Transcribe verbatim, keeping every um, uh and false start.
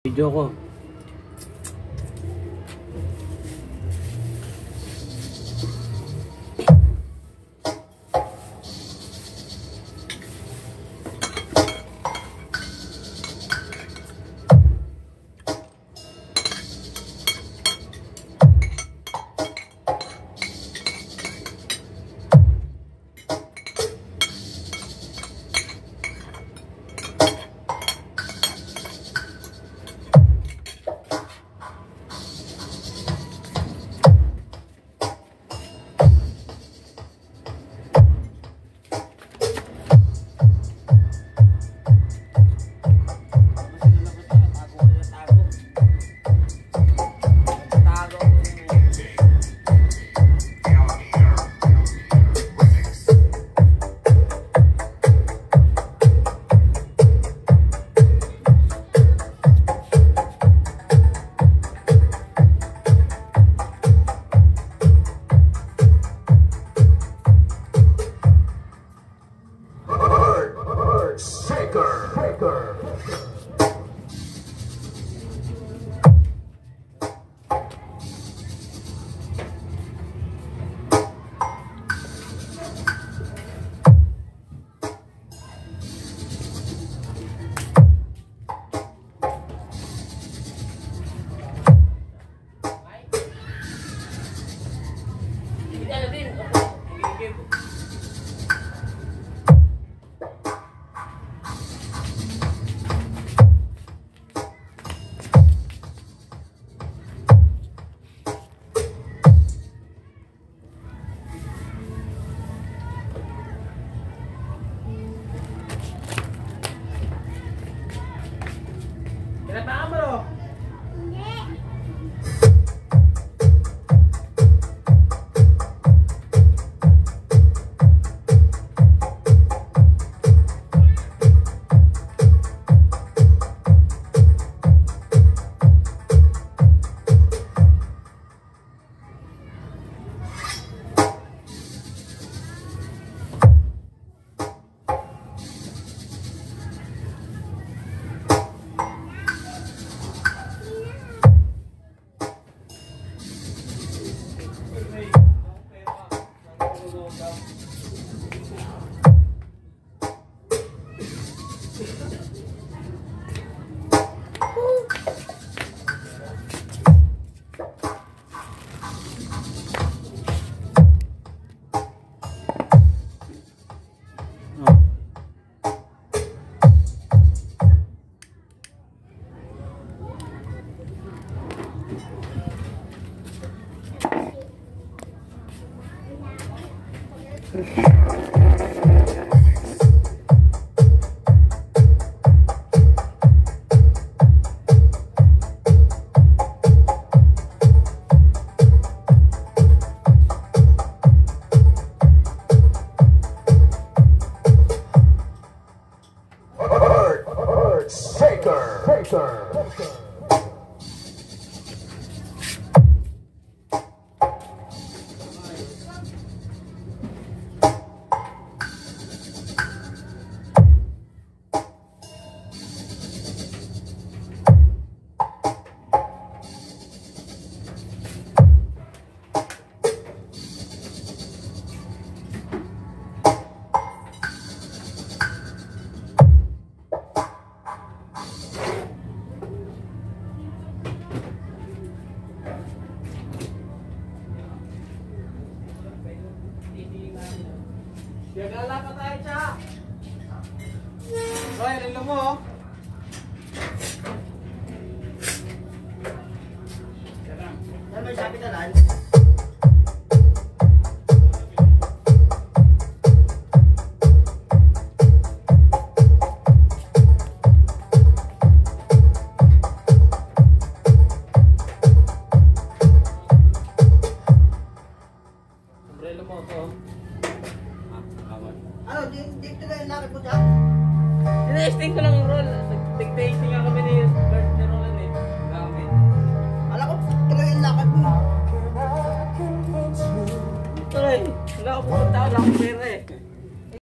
Video ko. Kinatakan mo, no? Hindi. Gagala pa tayo, Cha. Roy, relo mo, oh. Ano may sabi ka lang? Relo mo, to. Ano, dito na yung lakad mo dyan? Tinesting ko lang ang roll. Tig-tasting nga kami ni Bert ni Roland eh. Gamit. Alam ko, tuloy yung lakad mo. Tuloy. Wala ako pumunta. Wala akong pera